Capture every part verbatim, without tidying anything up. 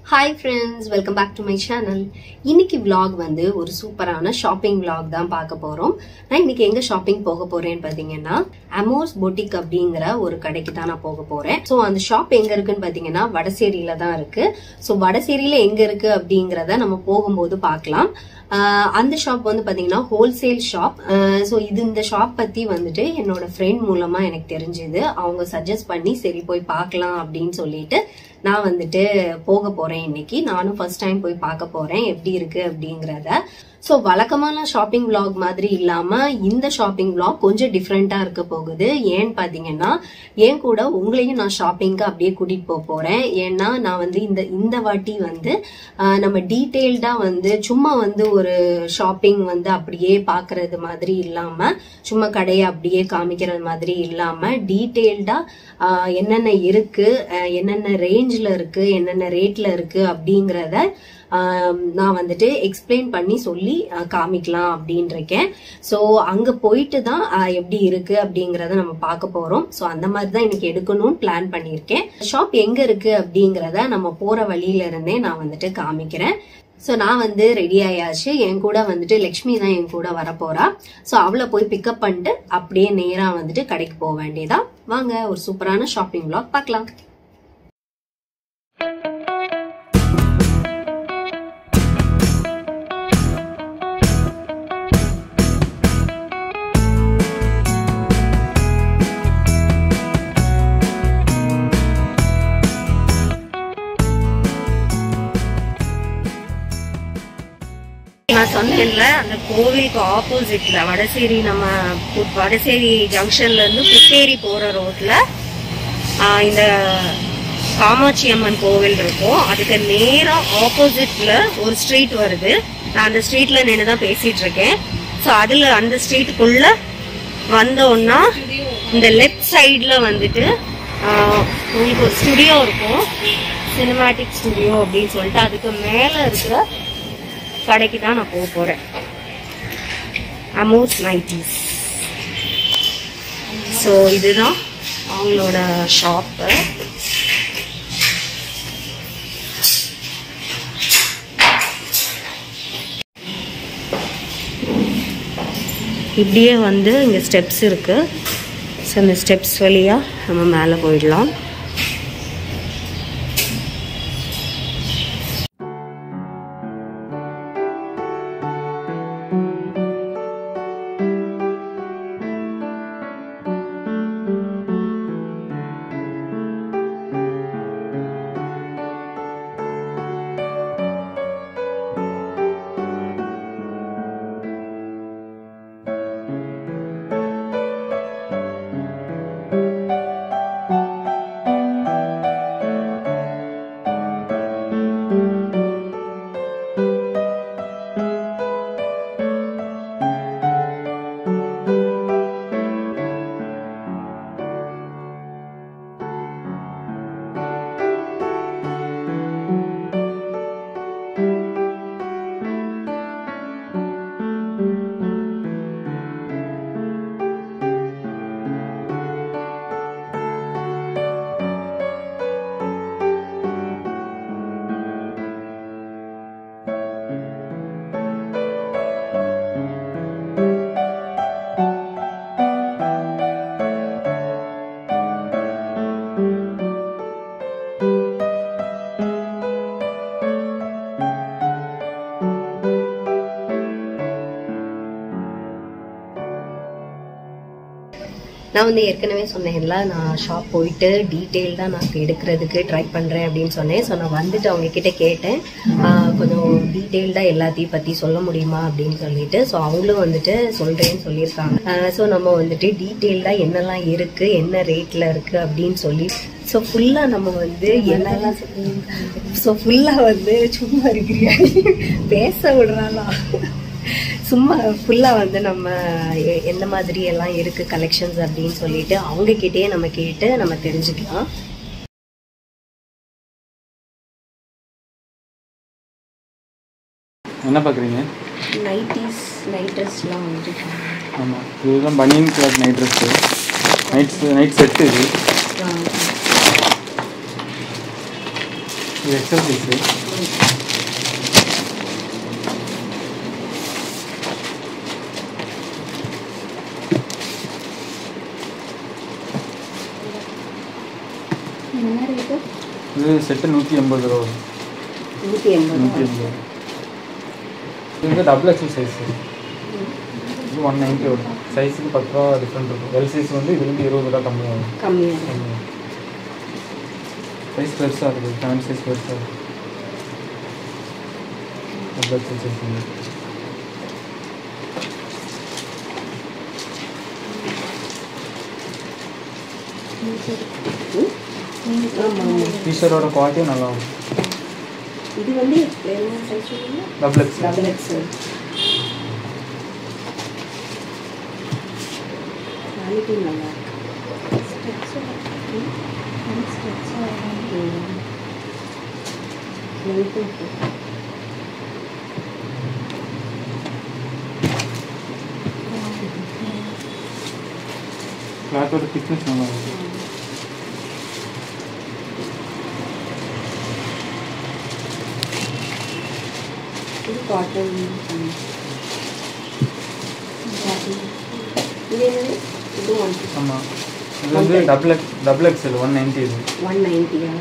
Hi friends, welcome back to my channel. இன்னைக்கு vlog வந்து ஒரு சூப்பரான ஷாப்பிங் vlog தான் பார்க்க போறோம். நான் இன்னைக்கு எங்க ஷாப்பிங் போக போறேன்னு பாத்தீங்கன்னா AMORES boutique அப்படிங்கற ஒரு கடைக்கு தான் நான் போக போறேன். சோ அந்த ஷாப் எங்க இருக்குன்னு பாத்தீங்கன்னா வடசேரியில தான் இருக்கு. சோ வடசேரியில எங்க இருக்கு அப்படிங்கறத நம்ம போகும்போது பார்க்கலாம். அந்த ஷாப் வந்து பாத்தீங்கன்னா ஹோல்சேல் ஷாப். சோ இது இந்த ஷாப் பத்தி வந்துட்டு என்னோட ஃப்ரெண்ட் மூலமா எனக்கு தெரிஞ்சது. அவங்க சஜஸ்ட் பண்ணி சரி போய் பார்க்கலாம் அப்படின்னு சொல்லிட்டு நான் வந்துட்டு போக போறேன். இன்னைக்கு நானும் ஃபர்ஸ்ட் டைம் போய் பார்க்க போறேன் எப்படி இருக்கு அப்படிங்கறத. சோ வழக்கமான ஷாப்பிங் vlog மாதிரி இல்லாம இந்த ஷாப்பிங் vlog கொஞ்சம் டிஃப்ரெண்டா இருக்க போகுது. ஏன்னு பாத்தீங்கன்னா ஏன் கூட உங்களையும் நான் ஷாப்பிங்க்கு அப்படியே கூட்டிட்டு போக போறேன். ஏன்னா நான் வந்து இந்த இந்த வாட்டி வந்து நம்ம டீடைல்டா வந்து சும்மா வந்து ஒரு ஷாப்பிங் வந்து அப்படியே பாக்குறது மாதிரி இல்லாம சும்மா கடையை அப்படியே காமிக்கிறது மாதிரி இல்லாம டீடைல்டா என்னென்ன இருக்கு, என்னென்ன ரேஞ்ச்ல இருக்கு, என்னென்ன ரேட்ல இருக்கு அப்படிங்கறத நான் வந்துட்டு எக்ஸ்பிளைன் பண்ணி சொல்லி காமிக்கலாம் அப்படின்னு இருக்கேன். சோ அங்க போயிட்டு தான் எப்படி இருக்கு அப்படிங்கறத நம்ம பார்க்க போறோம். சோ அந்த மாதிரி தான் இன்னைக்கு எடுக்கணும்னு பிளான் பண்ணிருக்கேன். ஷாப் எங்க இருக்கு அப்படிங்கறத நம்ம போற வழியில இருந்தே நான் வந்துட்டு காமிக்கிறேன். சோ நான் வந்து ரெடி ஆயாச்சு. என் கூட வந்துட்டு லட்சுமி தான் என் கூட வர போறா. சோ அவளை போய் பிக்கப் பண்ணிட்டு அப்படியே நேரா வந்துட்டு கடைக்கு போக வேண்டியதா. வாங்க ஒரு சூப்பரான ஷாப்பிங் vlog பார்க்கலாம். நான் சொன்னேன்ல அந்த கோவிலுக்கு ஆப்போசிட்ல வடசேரி, நம்ம வடசேரி ஜங்ஷன்ல இருந்து புத்தேரி போற ரோட்ல இந்த காமாட்சி அம்மன் கோவில் இருக்கும். அதுக்கு நேரா ஆப்போசிட்ல ஒரு ஸ்ட்ரீட் வருது. நான் அந்த ஸ்ட்ரீட்ல நின்னுதான் பேசிட்டு இருக்கேன். சோ அதுல அந்த ஸ்ட்ரீட்டுக்குள்ள வந்தோம்னா இந்த லெஃப்ட் சைட்ல வந்துட்டு உங்களுக்கு ஒரு ஸ்டுடியோ இருக்கும், சினிமாட்டிக் ஸ்டுடியோ அப்படின்னு சொல்லிட்டு. அதுக்கு மேல இருக்கிற கடைக்கு தான் நான் போக போறேன். AMORES nighties. ஸோ இதுதான் அவங்களோட ஷாப்பு. இப்படியே வந்து இங்க ஸ்டெப்ஸ் இருக்கு. ஸோ இந்த ஸ்டெப்ஸ் வழியா நம்ம மேலே போயிடலாம். நான் வந்து ஏற்கனவே சொன்னேன்ல, நான் ஷாப் போயிட்டு டீட்டெயில்டாக நான் எடுக்கிறதுக்கு ட்ரை பண்ணுறேன் அப்படின்னு சொன்னேன். ஸோ நான் வந்துட்டு அவங்க கிட்ட கேட்டேன், கொஞ்சம் டீட்டெயில்டாக எல்லாத்தையும் பற்றி சொல்ல முடியுமா அப்படின்னு சொல்லிட்டு. ஸோ அவங்களும் வந்துட்டு சொல்கிறேன்னு சொல்லியிருக்காங்க. ஸோ நம்ம வந்துட்டு டீட்டெயில்டாக என்னெல்லாம் இருக்குது, என்ன ரேட்டில் இருக்குது அப்படின்னு சொல்லி ஸோ ஃபுல்லாக நம்ம வந்து என்னெல்லாம் ஸோ ஃபுல்லாக வந்து சும்மா இருக்கிறியா பேச விடுறாளா, சும்மா ஃபுல்லா வந்து நம்ம எந்த மாதிரி எல்லாம் இருக்கு கலெக்ஷன்ஸ் அப்படின்னு சொல்லிட்டு அவங்க கிட்டயே நம்ம கேட்டு நம்ம தெரிஞ்சுக்கலாம். என்ன பாக்குறீங்க? நைட்டிஸ், நைட் ட்ரெஸ்லாம் வந்து. ஆமா, இதுதான் banian cloth night dress. Night night set இது. இது எக்ஸல் சைஸு. இது செட்டு நூற்றி எண்பது ரூபா வரும். நூற்றி எண்பது நூற்றி எண்பது. இது வந்து டபுள் எக்ஸல் சைஸு. இது ஒன் நைன்ட்டி வரும். சைஸுக்கு பத்து ரூபா டிஃப்ரெண்ட் இருக்கும். எல் சைஸ் வந்து இதுலேருந்து இருபது ரூபா கம்மியாகும். கம்மியாக சைஸ் பெருசாக இருக்குது. ஃபேன் சைஸ் பெருசாக இருக்குது. டபுள் எக்ஸல் சைஸ் வந்து டிஷர்ட்டோட குவாலிட்டியும் நல்லா இருக்கும். இது வந்து double X double XL quality நல்லா இருக்கு. கிளாத்தோட திக்னஸ் நல்லா இருக்கும். இது காட்டன். இது என்னது? இது ஒன் ஆமாம். இது வந்து double X double XL one ninety. இது ஒன் நைன்ட்டியா?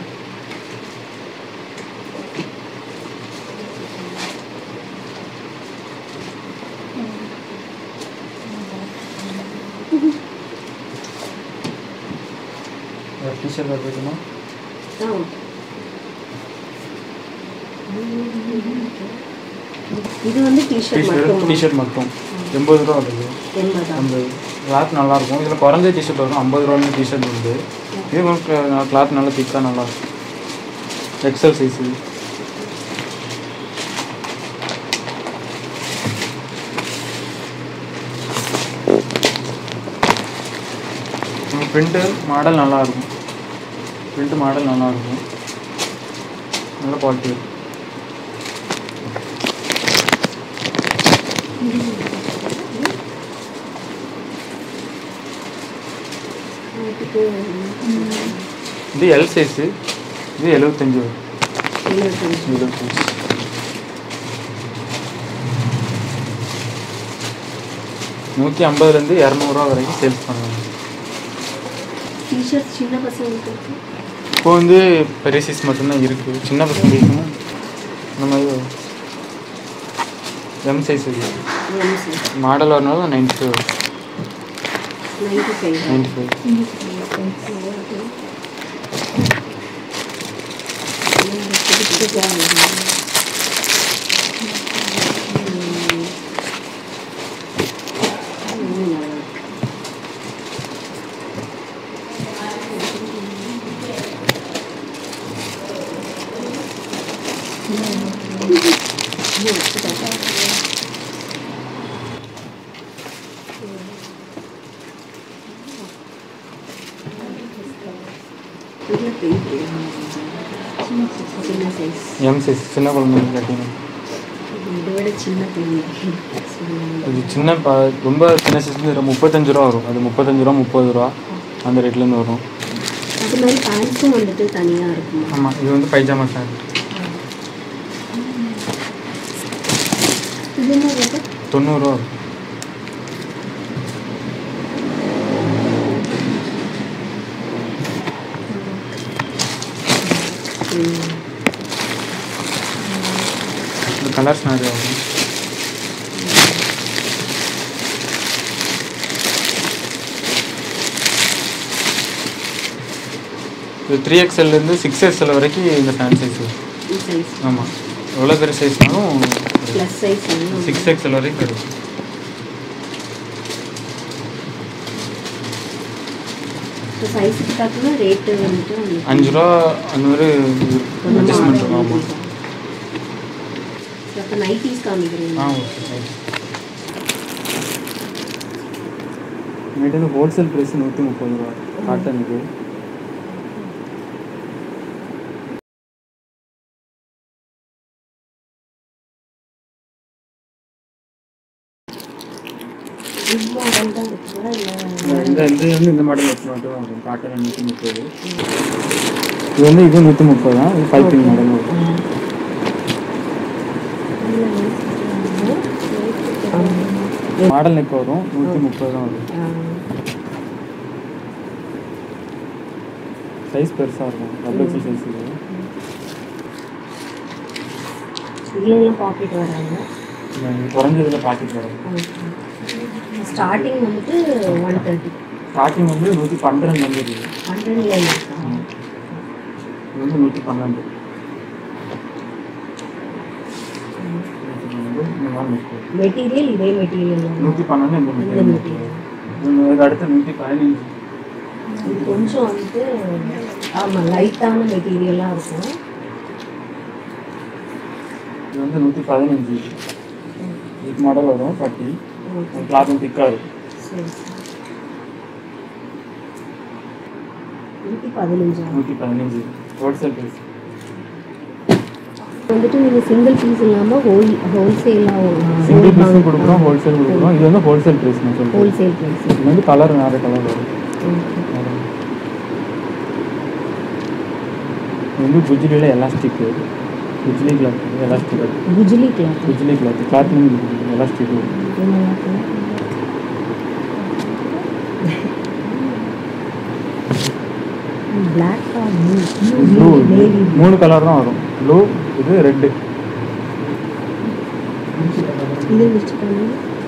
டிஷர்ட் பார்த்துக்கணுமா? ஆ இது வந்து டிஷர்ட் மட்டும். டிஷர்ட் மட்டும் எண்பது ரூபா வருது. எண்பது. கிளாத் நல்லாயிருக்கும். இதில் குறைஞ்ச டிஷர்ட் வரும். ஐம்பது ரூபாய்க்கு டிஷர்ட் வருது. இது கிளாத் நல்லா திக்காக நல்லாயிருக்கும். XL size. பிரிண்ட்டு மாடல் நல்லாயிருக்கும். பிரிண்ட்டு மாடல் நல்லாயிருக்கும். நல்ல குவாலிட்டி இருக்கும். இது எல் சைஸு. இது எழுபத்தஞ்சு வரும். எழுபத்தஞ்சு. நூற்றி ஐம்பதுலேருந்து இரநூறுவா வரைக்கும் சேல்ஸ் பண்ணுவாங்க. டிஷர்ட் சின்ன பசங்களுக்கு இப்போ வந்து பெரிய சைஸ் மட்டும்தான் இருக்குது. சின்ன பசங்களுக்கும் இந்த மாதிரி எம் சைஸ் இருக்குது. மாடல் வரனால நைன்ட்டி ஃபைவ் வரும். Ninety five ninety five. M size சின்ன குழந்தைங்க கட்டிங்க. இதோட சின்ன இது சின்ன ப ரொம்ப சின்ன சைஸ் முப்பத்தஞ்சு ரூபா வரும். அது முப்பத்தஞ்சு ரூபா முப்பது ரூபா அந்த ரேட்லேருந்து வரும். அது மாதிரி பேண்ட்ஸும் வந்துட்டு தனியாக இருக்கும். ஆமாம். இது வந்து பைஜாமா பேண்ட். இது என்ன ரேட்டு? தொண்ணூறுரூவா வரும். இந்த கலர்ஸ் நிறையா வரும். இது த்ரீ எக்ஸ்எல்லேருந்து சிக்ஸ் எக்ஸ்எல் வரைக்கும் இந்த ஃபேன் சைஸ் வரும். ஆமாம். எவ்வளோ பெரிய சைஸ்னாலும் ப்ளஸ் சைஸ் சிக்ஸ் எக்ஸ்எல் வரைக்கும் கிடைக்கும். சைஸுக்கு தக்கன ரேட்டு வந்துட்டு அஞ்சு ரூபா அந்த மாதிரி அட்ஜஸ்ட்மெண்ட் இருக்கும். ஆமாம். அப்போ நைட்டிஸ் காமிக்கிறீங்க. ஆ ஓகே. நைட் நைட் வந்து ஹோல்சேல் ப்ரைஸ் நூற்றி முப்பது ரூபா காட்டனுக்கு. இந்த இந்த வந்து இந்த மாடல் மட்டும் மட்டும் வரும். காட்டன் நூற்றி முப்பது. இது வந்து இது நூற்றி முப்பது தான். இது பைப்பிங் மாடல் மாடல் நெக் வரும். நூற்றி முப்பது தான் வரும். சைஸ் பெருசாக இருக்கும். டபுள் எக்ஸல் சைஸ் இது. இதுல பாக்கெட் வராங்க. குறைஞ்சதுல பாக்கெட் வரும். ஸ்டார்டிங் வந்துட்டு ஒன் தேர்ட்டி. ஸ்டார்டிங் வந்து நூற்றி பன்னெண்டு வந்துருக்கு. பன்னெண்டுல இது வந்து நூற்றி பன்னெண்டு. மெட்டீரியல் இதே மெட்டீரியல் நூற்றி பன்னெண்டு இந்த மெட்டீரியல். இதுக்கு அடுத்து நூற்றி பதினஞ்சு. இது கொஞ்சம் வந்துட்டு ஆமாம் லைட்டான மெட்டீரியலாக இருக்கும். இது வந்து நூற்றி பதினஞ்சு. இது மாடல் வரும். பட்டி கிளாத்தும் திக்காக இருக்கும். சரி நூற்றி பதினஞ்சு. நூற்றி பதினஞ்சு ஹோல்சேல் ப்ரைஸ். வந்துட்டு நீங்கள் சிங்கிள் பீஸ் இல்லாமல் ஹோல் ஹோல்சேலாக சிங்கிள் பீஸும் கொடுக்குறோம், ஹோல்சேல் கொடுக்குறோம். இது வந்து ஹோல்சேல் ப்ரைஸ் நான் சொல்கிறேன். Wholesale price. இது வந்து கலர் நிறைய கலர் வரும். இது வந்து குஜிலியில் எலாஸ்டிக். குஜிலி கிளாத் எலாஸ்டிக். குஜிலி கிளாத் குஜிலி கிளாத் கிளாத்லேயும் எலாஸ்டிக். பிளாக் ப்ளூ மூணு கலர் தான் வரும். ப்ளூ இது ரெட்டு. இது வச்சுக்கோங்க.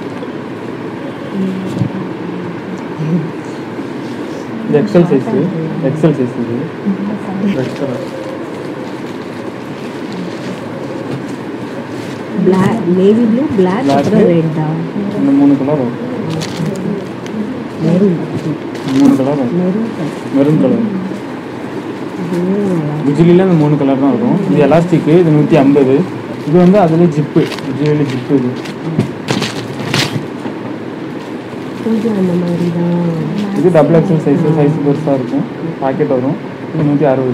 இது எக்ஸல் சைஸு. எக்ஸல் சைஸ் இது red colour. Black navy blue black அப்புறம் ரெட்டா இந்த மூணு கலர் வரும். மெரூன் மூணு கலர் வரும். Maroon colour. குஜிலியில் இந்த மூணு கலர் தான் வரும். இது எலாஸ்டிக்கு. இது நூற்றி ஐம்பது. இது வந்து அதுலேயே ஜிப்பு. குஜிலியில் ஜிப்பு. இது கொஞ்சம் அந்த மாதிரி தான். இது டபுள் எக்ஸல் சைஸு. சைஸ் பெருசாக இருக்கும். பாக்கெட் வரும். இது நூற்றி அறுபது.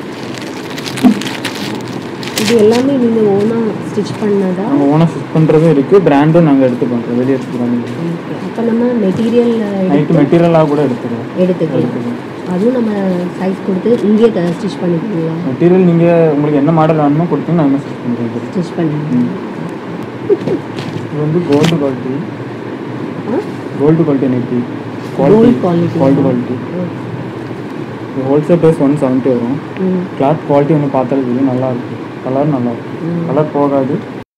இது எல்லாமே நீங்கள் ஓனாக ஸ்டிச் பண்ணதா? நாங்கள் ஓனாக ஸ்டிச் பண்ணுறதும் இருக்குது. பிராண்டும் நாங்கள் எடுத்து பண்ணுறோம். வெளியே எடுத்துக்கிறோம். அப்போ நம்ம மெட்டீரியல் நைட்டு மெட்டீரியலாக கூட எடுத்துக்கிறோம். எடுத்துக்கலாம். அதுவும் நம்ம சைஸ் கொடுத்து இங்கேயே ஸ்டிச் பண்ணிக்கலாம். மெட்டீரியல் நீங்கள் உங்களுக்கு என்ன மாடல் வேணுமோ கொடுத்தீங்கன்னா நம்ம ஸ்டிச் பண்ணுறோம். ஸ்டிச் பண்ணுவோம். இது வந்து கோல்டு குவாலிட்டி. கோல்டு குவாலிட்டி நெட்டி. Gold quality. Gold quality. இது ஹோல்சேல் ப்ரைஸ் ஒன் செவன்ட்டி வரும். கிளாத் குவாலிட்டி ஒன்று பார்த்தாலும் தெரியும். நல்லா இருக்கும். கலர் நல்லா இருக்கும். கலர் போகாது.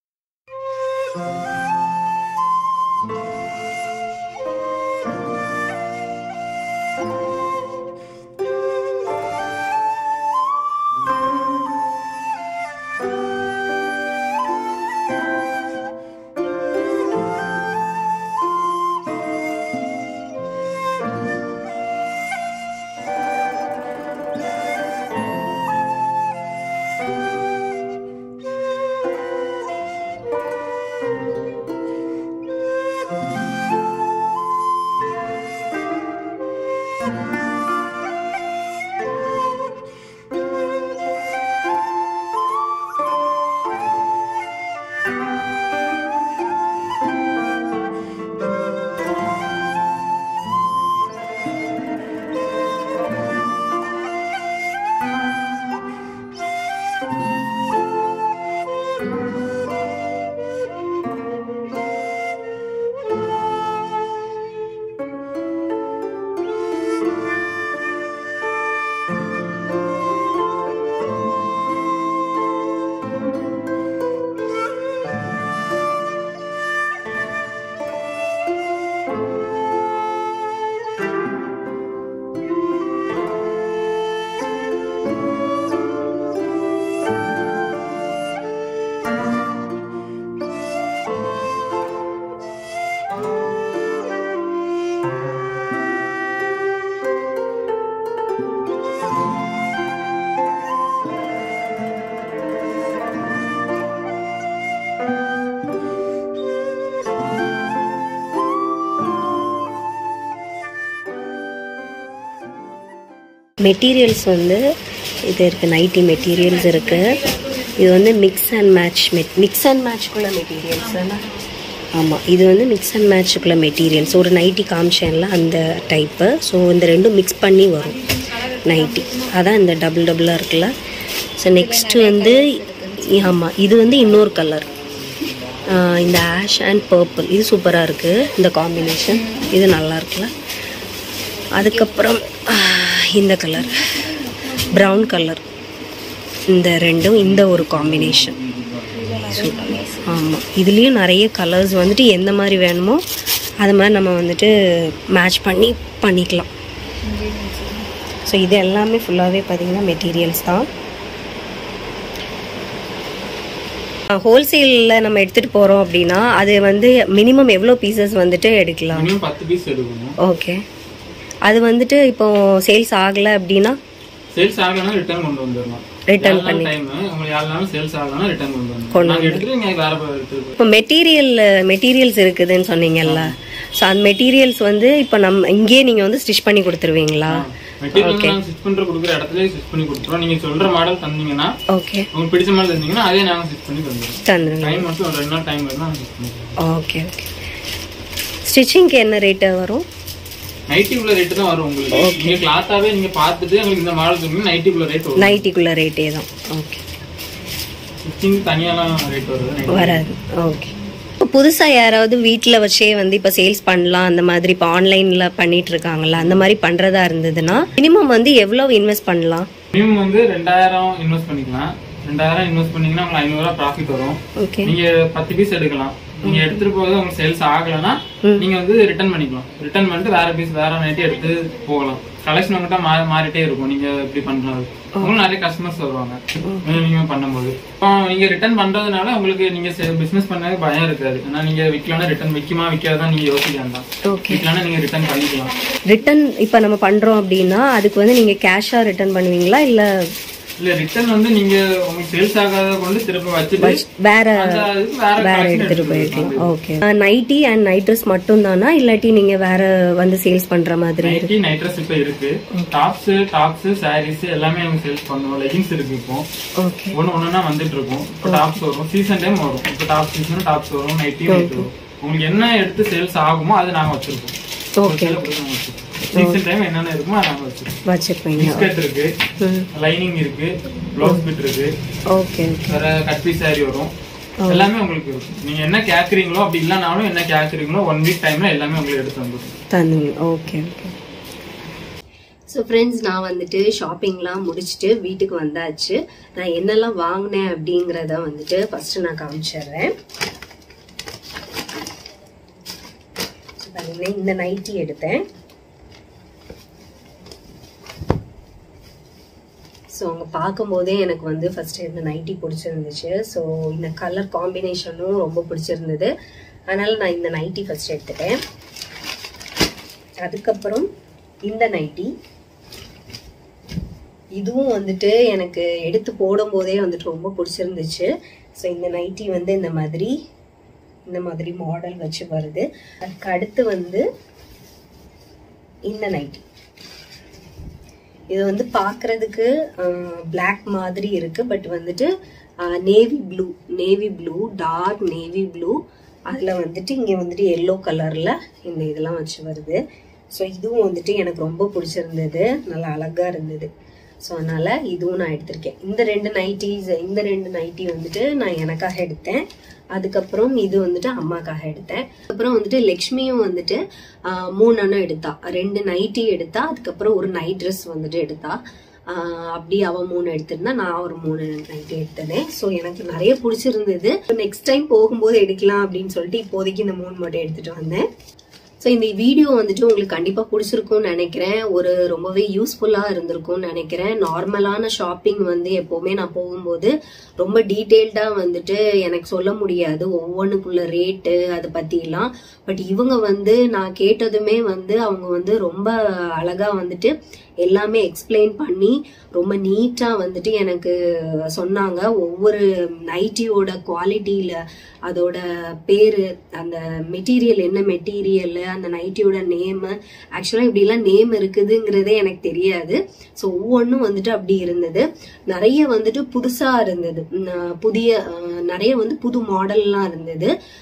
மெட்டீரியல்ஸ் வந்து இது இருக்குது. நைட்டி மெட்டீரியல்ஸ் இருக்குது. இது வந்து mix and match mat mix and மேட்ச்க்குள்ள மெட்டீரியல்ஸ் எல்லாம். ஆமாம், இது வந்து மிக்ஸ் அண்ட் மேட்ச்சுக்குள்ள மெட்டீரியல்ஸ். ஒரு நைட்டி காமிச்சேன்ல அந்த டைப்பு. ஸோ இந்த ரெண்டும் மிக்ஸ் பண்ணி வரும். நைட்டி. அதான் இந்த டபுள் டபுளாக இருக்குல்ல. ஸோ நெக்ஸ்ட்டு வந்து ஆமாம், இது வந்து இன்னொரு கலர், இந்த ஆஷ் அண்ட் பர்பிள். இது சூப்பராக இருக்குது இந்த காம்பினேஷன், இது நல்லா இருக்குல்ல. அதுக்கப்புறம் இந்த கலர் ப்ரௌன் கலர், இந்த ரெண்டும் இந்த ஒரு காம்பினேஷன் சூப்பர். ஆமாம், இதுலேயும் நிறைய கலர்ஸ் வந்துட்டு எந்த மாதிரி வேணுமோ அது மாதிரி நம்ம வந்துட்டு மேட்ச் பண்ணி பண்ணிக்கலாம். ஸோ இது எல்லாமே ஃபுல்லாகவே பார்த்திங்கன்னா மெட்டீரியல்ஸ் தான். ஹோல்சேலில் நம்ம எடுத்துகிட்டு போகிறோம் அப்படின்னா அது வந்து மினிமம் எவ்வளோ பீசஸ் வந்துட்டு எடுக்கலாம்? பத்து பீஸ் எடுக்கணும். ஓகே, அது வந்துட்டு இப்போ சேல்ஸ் ஆகலை அப்படின்னா சேல்ஸ் ஆகலனா ரிட்டர்ன் கொண்டு வந்துடலாம். ரிட்டர்ன் பண்ணி டைம் உங்களுக்கு யாருனாலும் சேல்ஸ் ஆகலனா ரிட்டர்ன் கொண்டு வந்துடலாம். நாங்க எடுத்துட்டு நீங்க வேற எடுத்துட்டு. இப்போ மெட்டீரியல் மெட்டீரியல்ஸ் இருக்குதுன்னு சொன்னீங்கல்ல, ஸோ அந்த மெட்டீரியல்ஸ் வந்து இப்போ நம்ம இங்கேயே நீங்கள் வந்து ஸ்டிச் பண்ணி கொடுத்துருவீங்களா? மெட்டீரியல் நாங்க ஸ்டிச் பண்ற கொடுக்குற இடத்துலயே ஸ்டிச் பண்ணி கொடுத்துறோம். நீங்க சொல்ற மாடல் தந்தீங்கன்னா ஓகே, உங்களுக்கு பிடிச்ச மாடல் தந்தீங்கன்னா அதே நாங்க ஸ்டிச் பண்ணி தந்துறோம். தந்துறோம். டைம் மட்டும் ஒரு ரெண்டு நாள் டைம் வருது, நாங்க ஸ்டிச் பண்ணிடுவோம். Okay okay. ஸ்டிச்சிங்க்கு என்ன ரேட் வரும்? நைட்டிக்குள்ள ரேட் தான் வரும் உங்களுக்கு. நீங்க கிளாத்தாவே நீங்க பார்த்துட்டு உங்களுக்கு இந்த மாடல் சொன்னீங்க நைட்டிக்குள்ள ரேட் வரும். நைட்டிக்குள்ள ரேட்டே தான். ஓகே, ஸ்டிச்சிங் தனியாலாம் ரேட் வருது வராது. ஓகே. புதுசா யாராவது வீட்ல வச்சே வந்து இப்ப சேல்ஸ் பண்ணலாம் அந்த மாதிரி இப்ப ஆன்லைன்ல பண்ணிட்டு இருக்காங்கல்ல, அந்த மாதிரி பண்றதா இருந்ததுன்னா மினிமம் வந்து எவ்வளவு இன்வெஸ்ட் பண்ணலாம்? மினிமம் வந்து ரெண்டாயிரம் இன்வெஸ்ட் பண்ணிக்கலாம். ரெண்டாயிரம் இன்வெஸ்ட் பண்ணீங்கன்னா உங்களுக்கு ஐநூறு ரூபாய் ப்ராஃபிட் வரும். நீங்க பத்து பீஸ் எடுக்கலாம். நீங்க எடுத்துட்டு போறது உங்களுக்கு சேல்ஸ் ஆகலன்னா நீங்க வந்து ரிட்டர்ன் பண்ணிக்கலாம். ரிட்டர்ன் பண்ணிட்டு வேற பீஸ் வேற நைட்டி எடுத்து போகலாம். கலெக்ஷன் உங்ககிட்ட மாறி மாறிட்டே இருக்கும். நீங்க இப்படி பண்றது உங்களுக்கு நிறைய கஸ்டமர்ஸ் வருவாங்க நீங்க பண்ணும்போது. இப்போ நீங்க ரிட்டர்ன் பண்றதுனால உங்களுக்கு நீங்க பிசினஸ் பண்ணவே பயம் இருக்காது. ஏன்னா நீங்க விற்கலாம், ரிட்டர்ன் விற்குமா விற்காதான் நீங்க யோசிக்க வேண்டாம். விற்கலாம் நீங்க ரிட்டர்ன் பண்ணிக்கலாம். ரிட்டர்ன் இப்ப நம்ம பண்றோம் அப்படின்னா அதுக்கு வந்து நீங்க கேஷா ரிட்டர்ன் பண்ணுவீங்களா இல்ல? இல்ல, ரிட்டர்ன் வந்து நீங்க உங்களுக்கு சேல்ஸ் ஆகாத கொண்டு திரும்ப வச்சிட்டு வேற வேற எடுத்துட்டு போயிடலாம். Okay. Nighty and night dress மட்டும் தானா இல்லாட்டி நீங்க வேற வந்து சேல்ஸ் பண்ற மாதிரி? நைட்டி நைட் ட்ரெஸ் இப்ப இருக்கு. டாப்ஸ் டாப்ஸ் சாரீஸ் எல்லாமே நம்ம சேல்ஸ் பண்ணுவோம். லெகின்ஸ் இருக்கு இப்போ. ஓகே. ஒண்ணு ஒண்ணுனா வந்துட்டு இருக்கும். இப்போ டாப்ஸ் வரும், சீசன் டைம் வரும். இப்போ டாப் சீசன் டாப்ஸ் வரும், நைட்டி நைட் வரும். உங்களுக்கு என்ன எடுத்து சேல்ஸ் ஆகுமோ அது நாங்க வச்சிருக்கோம். ஓகே. சீசன் டைம் என்னென்ன இருக்குமோ அதை நாங்க வச்சிருக்கோம். வச்சிருப்பீங்க. ஸ்கர்ட் இருக்கு, லைனிங் இருக்கு, ப்ளவுஸ் பிட் இருக்கு. ஓகே. வேற கட் பீஸ் சாரி வரும். எல்லாமே உங்களுக்கு இருக்கும். நீங்க என்ன கேக்குறீங்களோ அப்படி இல்லனாலும் என்ன கேக்குறீங்களோ ஒன் வீக் டைம்ல எல்லாமே உங்களுக்கு எடுத்து வந்துரும். தந்துங்க. Okay okay. ஸோ ஃப்ரெண்ட்ஸ், நான் வந்துட்டு ஷாப்பிங்லாம் முடிச்சுட்டு வீட்டுக்கு வந்தாச்சு. நான் என்னெல்லாம் வாங்கினேன் அப்படிங்கிறத வந்துட்டு ஃபர்ஸ்ட் நான் காமிச்சிடுறேன். இந்த நைட்டி எடுத்தேன். ஸோ அவங்க பார்க்கும்போதே எனக்கு வந்து ஃபர்ஸ்ட் இந்த நைட்டி பிடிச்சிருந்துச்சு. ஸோ இந்த கலர் காம்பினேஷனும் ரொம்ப பிடிச்சிருந்தது. அதனால நான் இந்த நைட்டி ஃபர்ஸ்ட் எடுத்துட்டேன். அதுக்கப்புறம் இந்த நைட்டி, இதுவும் வந்துட்டு எனக்கு எடுத்து போடும் போதே வந்துட்டு ரொம்ப பிடிச்சிருந்துச்சு. ஸோ இந்த நைட்டி வந்து இந்த மாதிரி இந்த மாதிரி மாடல் வச்சு வருது. அதுக்கு அடுத்து வந்து இந்த நைட்டி, இது வந்து பார்க்கறதுக்கு பிளாக் மாதிரி இருக்கு. பட் வந்துட்டு navy blue navy blue dark navy blue, அதில் வந்துட்டு இங்கே வந்துட்டு எல்லோ கலரில் இந்த இதெல்லாம் வச்சு வருது. ஸோ இதுவும் வந்துட்டு எனக்கு ரொம்ப பிடிச்சிருந்தது, நல்லா அழகாக இருந்தது. ஸோ அதனால் இதுவும் நான் எடுத்திருக்கேன். இந்த ரெண்டு நைட்டிஸ் இந்த ரெண்டு நைட்டி வந்துட்டு நான் எனக்காக எடுத்தேன். அதுக்கப்புறம் இது வந்துட்டு அம்மாக்காக எடுத்தேன். அப்புறம் வந்துட்டு லக்ஷ்மியும் வந்துட்டு மூணு அண்ணன் எடுத்தா, ரெண்டு நைட்டி எடுத்தா, அதுக்கப்புறம் ஒரு நைட் ட்ரெஸ் வந்துட்டு எடுத்தா. அப்படி அவன் மூணு எடுத்திருந்தா, நான் ஒரு மூணு நைட்டி எடுத்தேன். ஸோ எனக்கு நிறைய பிடிச்சிருந்தது. நெக்ஸ்ட் டைம் போகும்போது எடுக்கலாம் அப்படின்னு சொல்லிட்டு இப்போதைக்கு இந்த மூணு மட்டும் எடுத்துட்டு வந்தேன். ஸோ இந்த வீடியோ வந்துட்டு உங்களுக்கு கண்டிப்பாக பிடிச்சிருக்கும்னு நினைக்கிறேன். ஒரு ரொம்பவே யூஸ்ஃபுல்லாக இருந்திருக்கும்னு நினைக்கிறேன். நார்மலான ஷாப்பிங் வந்து எப்போவுமே நான் போகும்போது ரொம்ப டீட்டெயில்டாக வந்துட்டு எனக்கு சொல்ல முடியாது ஒவ்வொன்றுக்குள்ள ரேட்டு அதை பற்றிலாம். பட் இவங்க வந்து நான் கேட்டதுமே வந்து அவங்க வந்து ரொம்ப அழகாக வந்துட்டு எல்லாமே எக்ஸ்பிளைன் பண்ணி ரொம்ப நீட்டாக வந்துட்டு எனக்கு சொன்னாங்க. ஒவ்வொரு நைட்டியோட குவாலிட்டியில் அதோட பேரு, அந்த மெட்டீரியல் என்ன மெட்டீரியல், அந்த நைட்டியோட நேமு, ஆக்சுவலாக இப்படிலாம் நேம் இருக்குதுங்கிறதே எனக்கு தெரியாது. ஸோ ஒவ்வொன்றும் வந்துட்டு அப்படி இருந்தது. நிறைய வந்துட்டு புதுசாக இருந்தது, புதிய நிறைய வந்து புது மாடல்லாம் இருந்தது.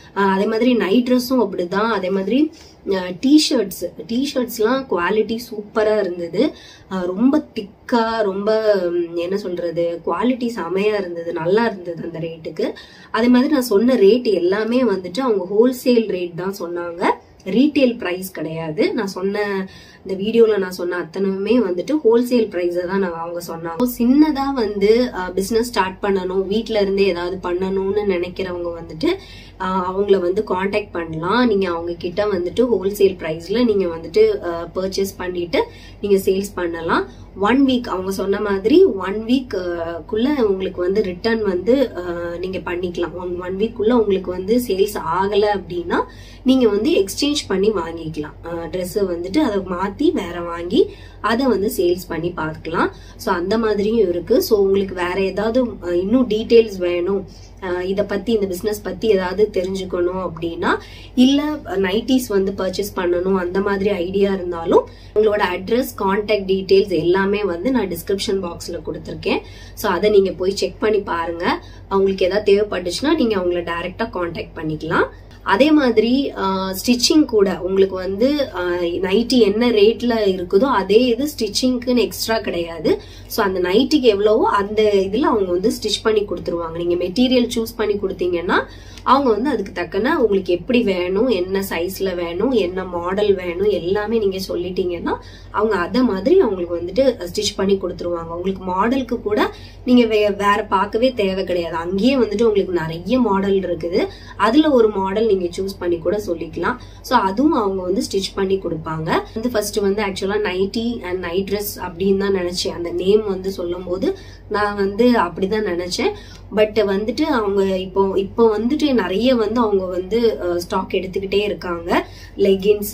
அதே மாதிரி நைட் ட்ரெஸ்ஸும் அப்படிதான். அதே மாதிரி டிஷர்ட்ஸ் டிஷர்ட்ஸ்லாம் குவாலிட்டி சூப்பரா இருந்தது. ரொம்ப திக்கா, ரொம்ப என்ன சொல்றது, குவாலிட்டி செமையா இருந்தது, நல்லா இருந்தது அந்த ரேட்டுக்கு. அதே மாதிரி நான் சொன்ன ரேட் எல்லாமே வந்துட்டு அவங்க ஹோல்சேல் ரேட் தான் சொன்னாங்க, ரீட்டைல் பிரைஸ் கிடையாது. நான் சொன்ன இந்த வீடியோல நான் சொன்ன அத்தனையுமே வந்துட்டு ஹோல்சேல் பிரைஸ் தான் நான் அவங்க சொன்னாங்க. சின்னதா வந்து பிசினஸ் ஸ்டார்ட் பண்ணணும், வீட்ல இருந்தே ஏதாவது பண்ணணும்னு நினைக்கிறவங்க வந்துட்டு அவங்கள வந்து காண்டாக்ட் பண்ணலாம். நீங்க அவங்க கிட்ட வந்துட்டு ஹோல்சேல் பிரைஸ்ல நீங்க வந்துட்டு பர்ச்சேஸ் பண்ணிட்டு நீங்க சேல்ஸ் பண்ணலாம். ஒன் வீக் அவங்க சொன்ன மாதிரி ஒன் வீக் குள்ள உங்களுக்கு வந்து ரிட்டர்ன் வந்து நீங்க பண்ணிக்கலாம். ஒன் ஒன் வீக் குள்ள உங்களுக்கு வந்து சேல்ஸ் ஆகல அப்படின்னா நீங்க வந்து எக்ஸ்சேஞ்ச் பண்ணி வாங்கிக்கலாம். ட்ரெஸ் வந்துட்டு அதை மாத்தி வேற வாங்கி அதை வந்து சேல்ஸ் பண்ணி பார்க்கலாம். ஸோ அந்த மாதிரியும் இருக்கு. ஸோ உங்களுக்கு வேற ஏதாவது இன்னும் டீட்டெயில்ஸ் வேணும், இத பத்தி இந்த பிசினஸ் பத்தி ஏதாவது தெரிஞ்சுக்கணும் அப்படின்னா, இல்ல நைட்டிஸ் வந்து பர்ச்சேஸ் பண்ணணும் அந்த மாதிரி ஐடியா இருந்தாலும் உங்களோட அட்ரஸ், கான்டாக்ட் டீடைல்ஸ் எல்லாமே வந்து நான் டிஸ்கிரிப்ஷன் பாக்ஸ்ல கொடுத்துருக்கேன். ஸோ அதை நீங்க போய் செக் பண்ணி பாருங்க. அவங்களுக்கு ஏதாவது தேவைப்பட்டுச்சுன்னா நீங்க அவங்கள டைரக்டா கான்டாக்ட் பண்ணிக்கலாம். அதே மாதிரி ஸ்டிச்சிங் கூட உங்களுக்கு வந்து நைட்டி என்ன ரேட்ல இருக்குதோ அதே இது ஸ்டிச்சிங்க்குன்னு எக்ஸ்ட்ரா கிடையாது. ஸோ அந்த நைட்டிக்கு எவ்வளவோ அந்த இதுல அவங்க வந்து ஸ்டிச் பண்ணி கொடுத்துருவாங்க. நீங்க மெட்டீரியல் சூஸ் பண்ணி கொடுத்தீங்கன்னா அவங்க வந்து அதுக்கு தக்கன உங்களுக்கு எப்படி வேணும், என்ன சைஸ்ல வேணும், என்ன மாடல் வேணும் எல்லாமே நீங்க சொல்லிட்டீங்கன்னா அவங்க அத மாதிரி அவங்களுக்கு வந்துட்டு ஸ்டிச் பண்ணி கொடுத்துருவாங்க. உங்களுக்கு மாடலுக்கு கூட நீங்க வேற பார்க்கவே தேவை கிடையாது. அங்கேயே வந்துட்டு உங்களுக்கு நிறைய மாடல் இருக்குது, அதுல ஒரு மாடல் நீங்க சூஸ் பண்ணி கூட சொல்லிக்கலாம். ஸோ அதுவும் அவங்க வந்து ஸ்டிச் பண்ணி கொடுப்பாங்க. வந்து ஃபர்ஸ்ட் வந்து ஆக்சுவலா நைட்டி அண்ட் நைட் ட்ரெஸ் அப்படின்னு தான் நினைச்சேன். அந்த நேம் வந்து சொல்லும் போது நான் வந்து அப்படிதான் நினைச்சேன். பட் வந்துட்டு அவங்க இப்போ இப்போ வந்துட்டு நிறைய வந்து அவங்க வந்து ஸ்டாக் எடுத்துக்கிட்டே இருக்காங்க. லெகின்ஸ்,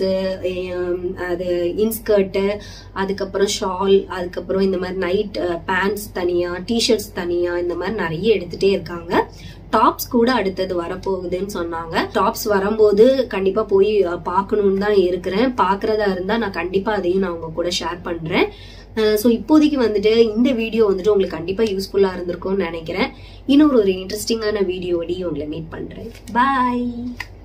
அது இன்ஸ்கர்ட், அதுக்கப்புறம் ஷால், அதுக்கப்புறம் இந்த மாதிரி நைட் பேண்ட்ஸ் தனியா, டிஷர்ட்ஸ் தனியா, இந்த மாதிரி நிறைய எடுத்துட்டே இருக்காங்க. டாப்ஸ் கூட அடுத்தது வரப்போகுதுன்னு சொன்னாங்க. டாப்ஸ் வரும்போது கண்டிப்பா போய் பார்க்கணும்னு தான் இருக்கிறேன். பாக்குறதா இருந்தா நான் கண்டிப்பா அதையும் நான் உங்க கூட ஷேர் பண்றேன். ஸோ இப்போதைக்கு வந்துட்டு இந்த வீடியோ வந்துட்டு உங்களுக்கு கண்டிப்பா யூஸ்ஃபுல்லா இருந்திருக்கும்னு நினைக்கிறேன். இன்னொரு ஒரு இன்ட்ரெஸ்டிங்கான வீடியோடி உங்களை மீட் பண்றேன். பாய்.